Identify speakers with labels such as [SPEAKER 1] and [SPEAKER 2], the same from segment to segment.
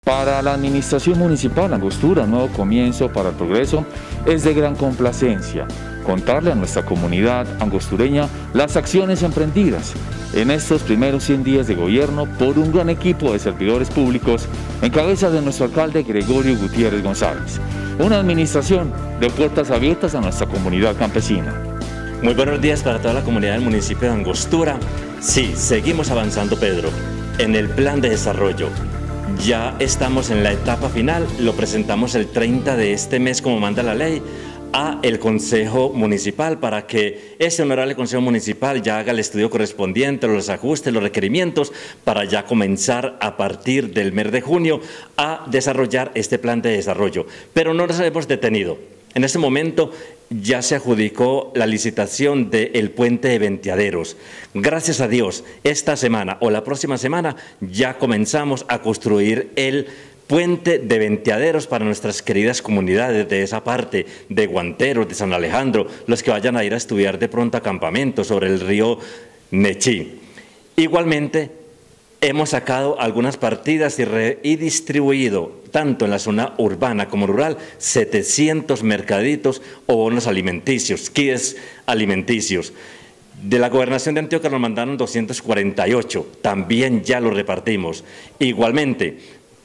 [SPEAKER 1] Para la Administración Municipal Angostura, un nuevo comienzo para el progreso, es de gran complacencia contarle a nuestra comunidad angostureña las acciones emprendidas en estos primeros 100 días de gobierno por un gran equipo de servidores públicos en cabeza de nuestro alcalde Gregorio Gutiérrez González. Una administración de puertas abiertas a nuestra comunidad campesina.
[SPEAKER 2] Muy buenos días para toda la comunidad del municipio de Angostura. Sí, seguimos avanzando, Pedro, en el plan de desarrollo. Ya estamos en la etapa final, lo presentamos el 30 de este mes como manda la ley a el Consejo Municipal para que ese honorable Consejo Municipal ya haga el estudio correspondiente, los ajustes, los requerimientos para ya comenzar a partir del mes de junio a desarrollar este plan de desarrollo. Pero no nos hemos detenido. En este momento ya se adjudicó la licitación del puente de Venteaderos. Gracias a Dios, esta semana o la próxima semana ya comenzamos a construir el puente de Venteaderos para nuestras queridas comunidades de esa parte, de Guanteros, de San Alejandro, los que vayan a ir a estudiar de pronto a campamento sobre el río Nechí. Igualmente, hemos sacado algunas partidas y distribuido, tanto en la zona urbana como rural, 700 mercaditos o bonos alimenticios, kits alimenticios. De la Gobernación de Antioquia nos mandaron 248, también ya los repartimos. Igualmente,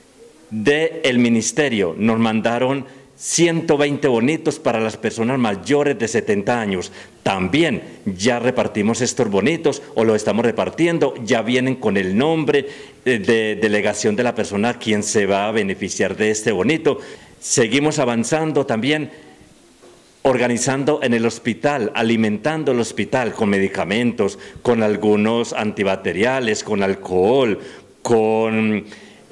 [SPEAKER 2] del Ministerio nos mandaron 120 bonitos para las personas mayores de 70 años. También ya repartimos estos bonitos o los estamos repartiendo, ya vienen con el nombre de delegación de la persona a quien se va a beneficiar de este bonito. Seguimos avanzando también, organizando en el hospital, alimentando el hospital con medicamentos, con algunos antibacteriales, con alcohol, con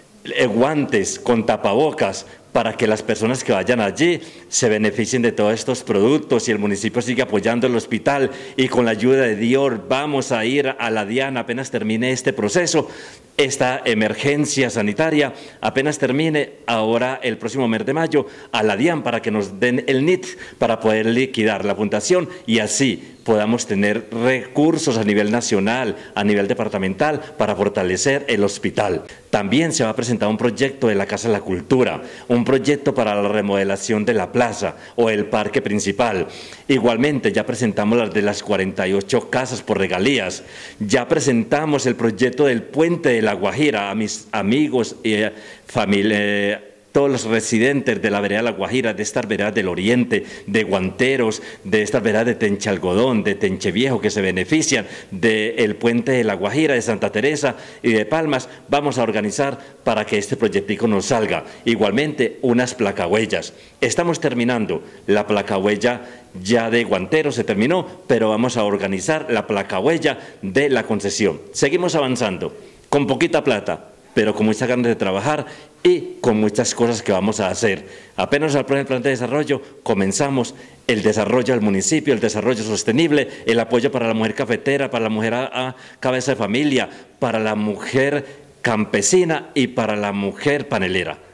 [SPEAKER 2] guantes, con tapabocas, para que las personas que vayan allí se beneficien de todos estos productos y el municipio sigue apoyando el hospital y con la ayuda de Dios vamos a ir a la DIAN apenas termine este proceso, esta emergencia sanitaria, apenas termine ahora el próximo mes de mayo a la DIAN para que nos den el NIT para poder liquidar la fundación y así podamos tener recursos a nivel nacional, a nivel departamental para fortalecer el hospital. También se va a presentar un proyecto de la Casa de la Cultura, un proyecto para la remodelación de la plaza o el parque principal. Igualmente ya presentamos las de las 48 casas por regalías, ya presentamos el proyecto del puente de La Guajira a mis amigos y familia, todos los residentes de la vereda La Guajira, de estas veredas del Oriente, de Guanteros, de estas veredas de Tenche Algodón, de Tenche Viejo, que se benefician del puente de La Guajira, de Santa Teresa y de Palmas, vamos a organizar para que este proyectico nos salga. Igualmente, unas placahuellas. Estamos terminando la placahuella ya de Guanteros, se terminó, pero vamos a organizar la placahuella de la concesión. Seguimos avanzando, con poquita plata, pero con muchas ganas de trabajar y con muchas cosas que vamos a hacer. Apenas al primer plan de desarrollo comenzamos el desarrollo del municipio, el desarrollo sostenible, el apoyo para la mujer cafetera, para la mujer a cabeza de familia, para la mujer campesina y para la mujer panelera.